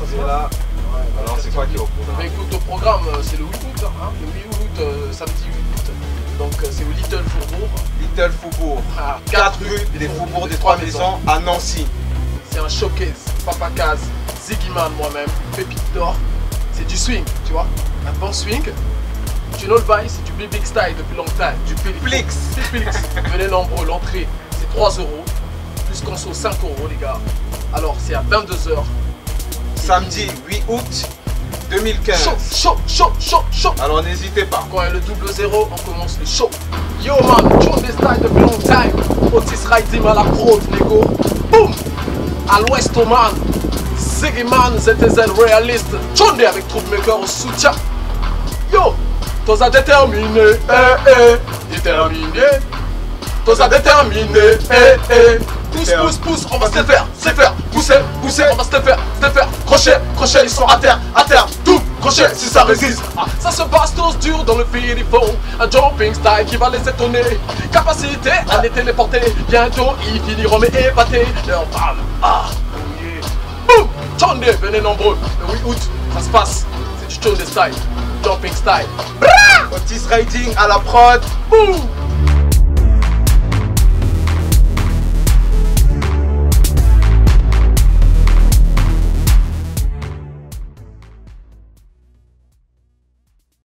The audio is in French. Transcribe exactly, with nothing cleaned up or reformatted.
C'est là. Ouais, alors c'est quoi qui est au programme? Mais écoute, au programme, c'est le huit août, hein, le huit août, euh, samedi huit août. Donc euh, c'est au Little Faubourg. Little Faubourg. Ah, quatre rue des Faubourgs des Trois Maisons à Nancy. C'est un showcase. Papa Kaz, Ziggy Man, moi-même, Pépite d'or. C'est du swing, tu vois. Un bon swing. Tu know le bail, c'est du big style depuis longtemps. Du Plix. Plix. Venez nombreux, l'entrée c'est trois euros. Plus conso cinq euros les gars. Alors c'est à vingt-deux heures. Samedi huit août deux mille quinze. Chaud, chaud, chaud, chaud, chaud. Alors n'hésitez pas. Quand il y a le double zéro, on commence le show. Yo man, tune des styles depuis longtemps. Otis Riding à la prod, négo. Boum. À l'ouest man. Ziggy Man, Z T Z réaliste. Tune avec Troublemaker au soutien. Yo, tous à déterminer, eh eh, déterminé. Tous à déterminer, eh eh. Pousse, pousse, pousse, on va se les faire, se les faire. Pousser, pousser, on va se les faire, se les faire. Crochet, crochet, ils sont à terre, à terre. Tout, crochet, si ça résiste. Ah, ça se passe tous dur dans le fil, il faut un jumping style qui va les étonner. Capacité à les téléporter. Bientôt, ils finiront mais épatés. Leur femme, ah, yeah. Boum, Tchondé, venez nombreux. Le huit août, ça se passe. C'est du Tchondé style, jumping style. Otis Riding à la prod. Boum.